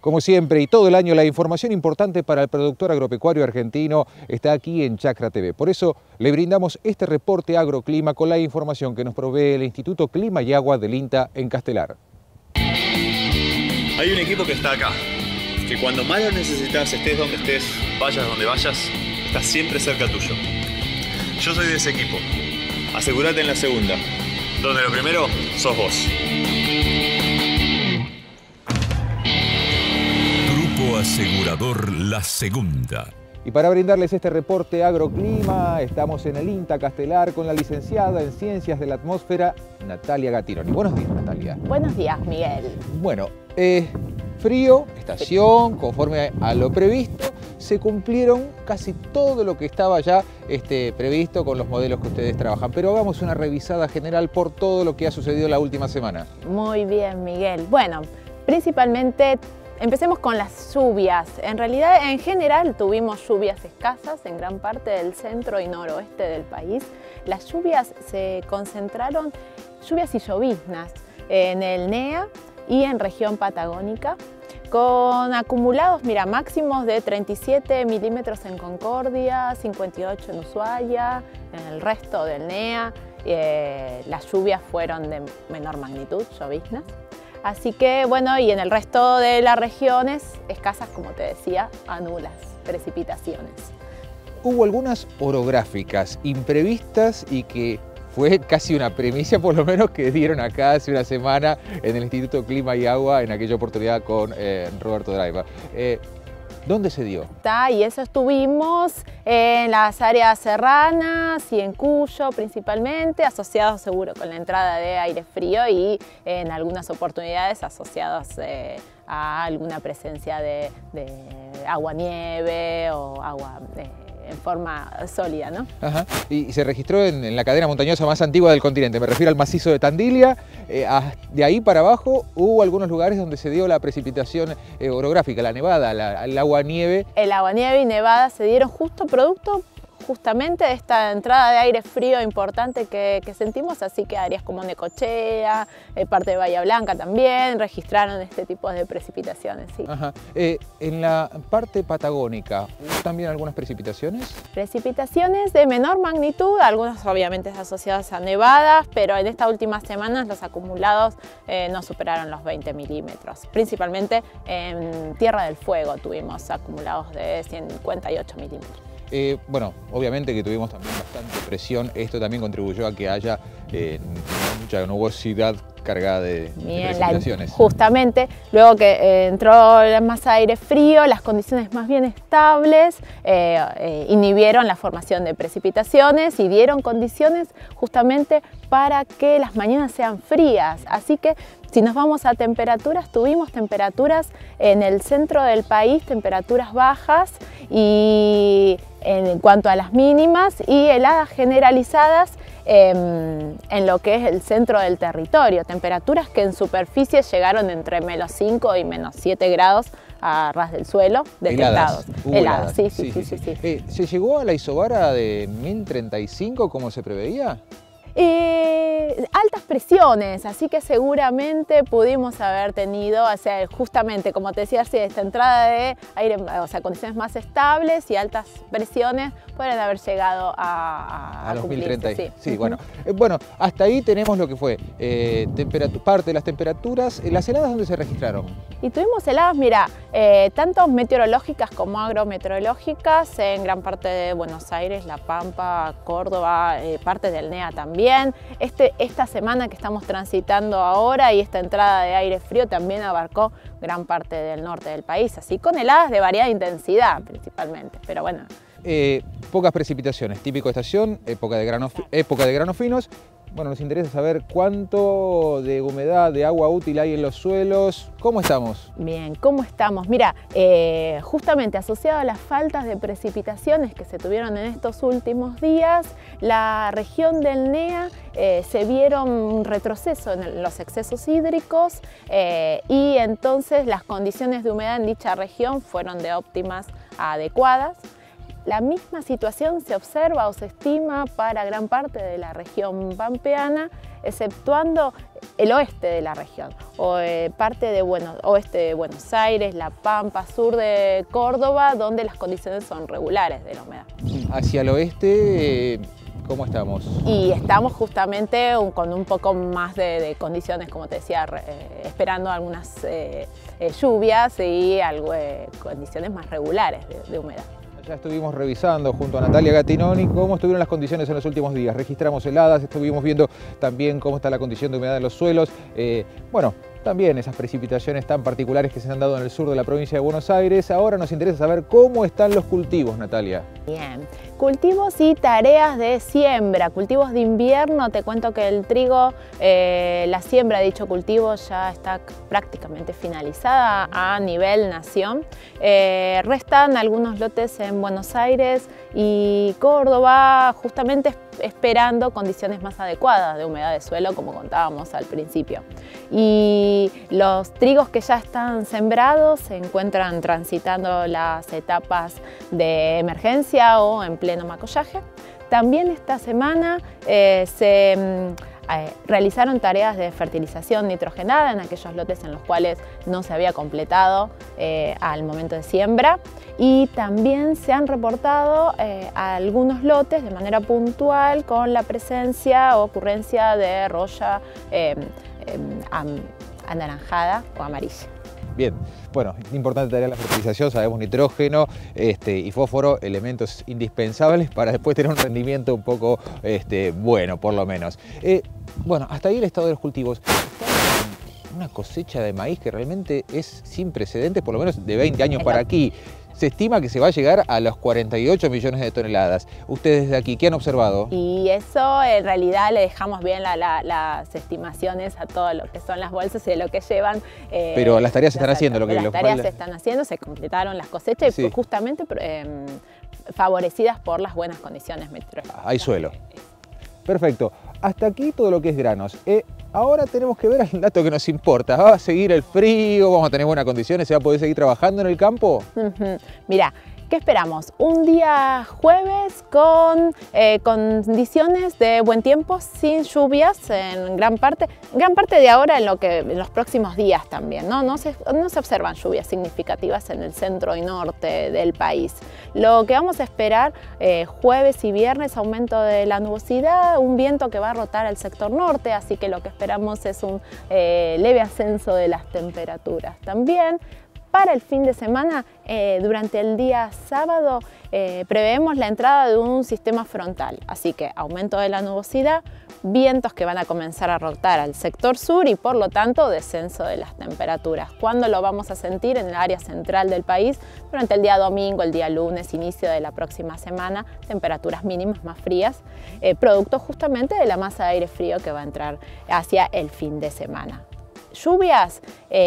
Como siempre y todo el año, la información importante para el productor agropecuario argentino está aquí en Chacra TV. Por eso le brindamos este reporte agroclima con la información que nos provee el Instituto Clima y Agua del INTA en Castelar. Hay un equipo que está acá, que cuando más lo necesitas, estés donde estés, vayas donde vayas, está siempre cerca tuyo. Yo soy de ese equipo. Asegúrate en la segunda, donde lo primero sos vos. Grupo Asegurador La Segunda. Y para brindarles este reporte agroclima, estamos en el INTA Castelar con la licenciada en Ciencias de la Atmósfera, Natalia Gattironi. Buenos días, Natalia. Buenos días, Miguel. Bueno, frío, estación, conforme a lo previsto, se cumplieron casi todo lo que estaba ya previsto con los modelos que ustedes trabajan. Pero hagamos una revisada general por todo lo que ha sucedido la última semana. Muy bien, Miguel. Bueno, principalmente empecemos con las lluvias. En realidad, en general, tuvimos lluvias escasas en gran parte del centro y noroeste del país. Las lluvias se concentraron, lluvias y lloviznas, en el NEA y en región patagónica, con acumulados, mira, máximos de 37 milímetros en Concordia, 58 en Ushuaia, en el resto del NEA. Las lluvias fueron de menor magnitud, lloviznas. Así que, bueno, y en el resto de las regiones, escasas, como te decía, a nulas precipitaciones. Hubo algunas orográficas imprevistas y que fue casi una premisa, por lo menos, que dieron acá hace una semana en el Instituto Clima y Agua, en aquella oportunidad con Roberto Draiva. ¿Dónde se dio? Y eso estuvimos en las áreas serranas y en Cuyo principalmente, asociados seguro con la entrada de aire frío y en algunas oportunidades asociados a alguna presencia de agua-nieve o agua en forma sólida, ¿no? Ajá. Y se registró en la cadena montañosa más antigua del continente, me refiero al macizo de Tandilia. De ahí para abajo hubo algunos lugares donde se dio la precipitación orográfica, la nevada, el agua-nieve. El agua-nieve y nevada se dieron justo producto justamente de esta entrada de aire frío importante que sentimos, así que áreas como Necochea, parte de Bahía Blanca también registraron este tipo de precipitaciones. Sí. Ajá. En la parte patagónica, ¿hubo también algunas precipitaciones? Precipitaciones de menor magnitud, algunas obviamente asociadas a nevadas, pero en estas últimas semanas los acumulados no superaron los 20 milímetros. Principalmente en Tierra del Fuego tuvimos acumulados de 58 milímetros. Bueno, obviamente que tuvimos también bastante presión, esto también contribuyó a que haya mucha nubosidad cargada de precipitaciones. Justamente, luego que entró más aire frío, las condiciones más bien estables inhibieron la formación de precipitaciones y dieron condiciones justamente para que las mañanas sean frías. Así que si nos vamos a temperaturas, tuvimos temperaturas en el centro del país, temperaturas bajas y en cuanto a las mínimas y heladas generalizadas en lo que es el centro del territorio, temperaturas que en superficie llegaron entre -5 y -7 grados a ras del suelo, detectados. Heladas. Sí. ¿Se llegó a la isobara de 1035 como se preveía? Altas presiones, así que seguramente pudimos haber tenido, o sea, justamente como te decía, esta entrada de aire, o sea, condiciones más estables y altas presiones pueden haber llegado a los cumplirse, 1030. Sí. Bueno, hasta ahí tenemos lo que fue parte de las temperaturas. ¿Las heladas dónde se registraron? Y tuvimos heladas, mira, tanto meteorológicas como agrometeorológicas en gran parte de Buenos Aires, La Pampa, Córdoba, parte del NEA también. Esta semana que estamos transitando ahora y esta entrada de aire frío también abarcó gran parte del norte del país, así con heladas de variada intensidad principalmente, pero bueno. Pocas precipitaciones, típico estación, época de granos finos. Bueno, nos interesa saber cuánto de humedad, de agua útil hay en los suelos. ¿Cómo estamos? Bien, ¿cómo estamos? Mira, justamente asociado a las faltas de precipitaciones que se tuvieron en estos últimos días, la región del NEA se vieron un retroceso en los excesos hídricos y entonces las condiciones de humedad en dicha región fueron de óptimas a adecuadas. La misma situación se observa o se estima para gran parte de la región pampeana, exceptuando el oeste de la región, o parte de oeste de Buenos Aires, La Pampa, sur de Córdoba, donde las condiciones son regulares de la humedad. Hacia el oeste, ¿cómo estamos? Y estamos justamente con un poco más de condiciones, como te decía, esperando algunas lluvias y condiciones más regulares de humedad. Ya estuvimos revisando junto a Natalia Gattinoni cómo estuvieron las condiciones en los últimos días. Registramos heladas, estuvimos viendo también cómo está la condición de humedad en los suelos. Bueno, también esas precipitaciones tan particulares que se han dado en el sur de la provincia de Buenos Aires. Ahora nos interesa saber cómo están los cultivos, Natalia. Bien, cultivos y tareas de siembra, cultivos de invierno. Te cuento que el trigo, la siembra de dicho cultivo ya está prácticamente finalizada a nivel nación. Restan algunos lotes en Buenos Aires y Córdoba, justamente esperando condiciones más adecuadas de humedad de suelo, como contábamos al principio. Y los trigos que ya están sembrados se encuentran transitando las etapas de emergencia o en pleno macollaje. También esta semana realizaron tareas de fertilización nitrogenada en aquellos lotes en los cuales no se había completado al momento de siembra, y también se han reportado algunos lotes de manera puntual con la presencia o ocurrencia de roya anaranjada o amarilla. Bien, bueno, importante tarea la fertilización, sabemos nitrógeno y fósforo, elementos indispensables para después tener un rendimiento un poco bueno, por lo menos. Bueno, hasta ahí el estado de los cultivos. Una cosecha de maíz que realmente es sin precedentes, por lo menos de 20 años para aquí. Se estima que se va a llegar a los 48 millones de toneladas. Ustedes de aquí, ¿qué han observado? Y eso en realidad le dejamos bien las estimaciones a todo lo que son las bolsas y de lo que llevan. Pero las tareas se están haciendo. Las tareas se están haciendo, se completaron las cosechas, sí, y justamente favorecidas por las buenas condiciones meteorológicas. Hay suelo. Perfecto. Hasta aquí todo lo que es granos. Ahora tenemos que ver el dato que nos importa. ¿Va a seguir el frío? ¿Vamos a tener buenas condiciones? ¿Se va a poder seguir trabajando en el campo? Mira, ¿qué esperamos? Un día jueves con condiciones de buen tiempo, sin lluvias en gran parte de ahora, en los próximos días también, ¿no? No se observan lluvias significativas en el centro y norte del país. Lo que vamos a esperar jueves y viernes, aumento de la nubosidad, un viento que va a rotar al sector norte, así que lo que esperamos es un leve ascenso de las temperaturas. También para el fin de semana, durante el día sábado, preveemos la entrada de un sistema frontal, así que aumento de la nubosidad, vientos que van a comenzar a rotar al sector sur y por lo tanto descenso de las temperaturas. ¿Cuándo lo vamos a sentir? En el área central del país, durante el día domingo, el día lunes, inicio de la próxima semana, temperaturas mínimas más frías, producto justamente de la masa de aire frío que va a entrar hacia el fin de semana. Lluvias,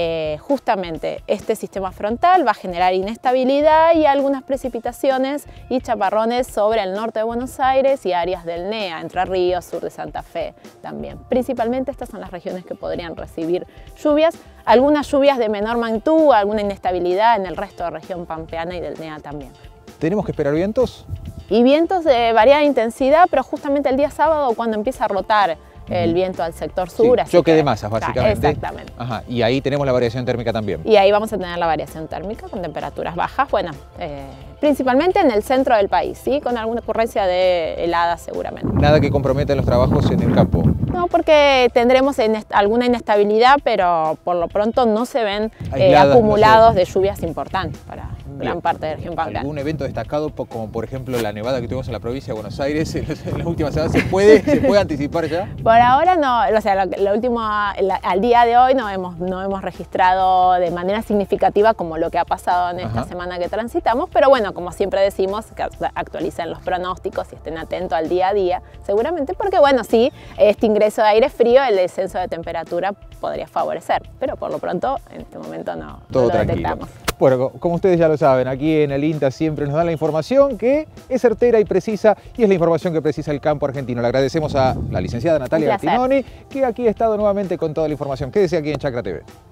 justamente este sistema frontal va a generar inestabilidad y algunas precipitaciones y chaparrones sobre el norte de Buenos Aires y áreas del NEA, Entre Ríos, sur de Santa Fe también. Principalmente estas son las regiones que podrían recibir lluvias, algunas lluvias de menor magnitud, alguna inestabilidad en el resto de región pampeana y del NEA también. ¿Tenemos que esperar vientos? Y vientos de variada intensidad, pero justamente el día sábado cuando empieza a rotar el viento al sector sur. Sí, choque de masas, básicamente. Exactamente. Ajá, y ahí tenemos la variación térmica también. Y ahí vamos a tener la variación térmica con temperaturas bajas, bueno, principalmente en el centro del país, ¿sí? Con alguna ocurrencia de heladas seguramente. Nada que comprometa los trabajos en el campo. No, porque tendremos alguna inestabilidad, pero por lo pronto no se ven acumulados de lluvias importantes para gran parte de la región pampeana. ¿Algún evento destacado, como por ejemplo la nevada que tuvimos en la provincia de Buenos Aires en las últimas semanas? ¿Se puede anticipar ya? Por ahora no, o sea, al día de hoy no hemos registrado de manera significativa como lo que ha pasado en esta semana que transitamos, pero bueno, como siempre decimos, que actualicen los pronósticos y estén atentos al día a día, seguramente, porque bueno, sí, este ingreso de aire frío, el descenso de temperatura podría favorecer, pero por lo pronto en este momento no lo detectamos. Bueno, como ustedes ya lo saben, aquí en el INTA siempre nos dan la información que es certera y precisa, y es la información que precisa el campo argentino. Le agradecemos a la licenciada Natalia Gattinoni, que aquí ha estado nuevamente con toda la información. Quédese aquí en Chacra TV.